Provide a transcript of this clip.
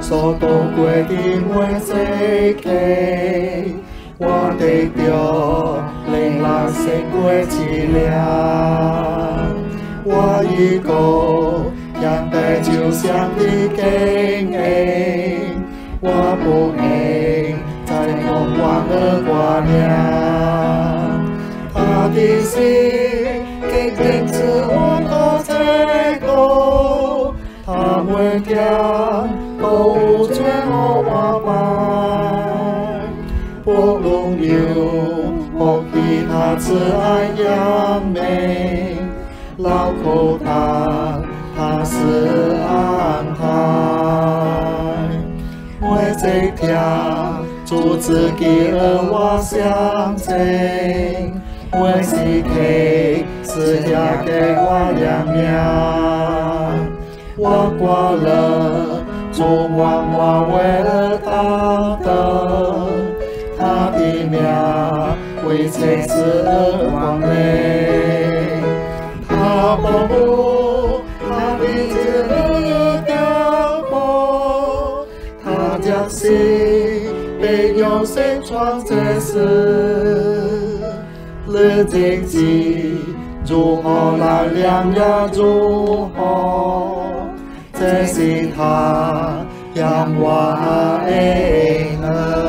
所度过的每世纪，我得着令人胜过治疗。我已过让地球上的经验，我不会再空望而挂念。他的心坚定使我多才多，他每天都有最好我伴。不论有或其他慈爱扬美，老口他是安排。每一天主自己而我相信。每时刻赐下给我亮亮，我挂了主望我为了他的，他的名为谁是光美，他保护他的子女的保，他将心被用心创这事。日经济如何来量呀？如何？这是他让我爱呢？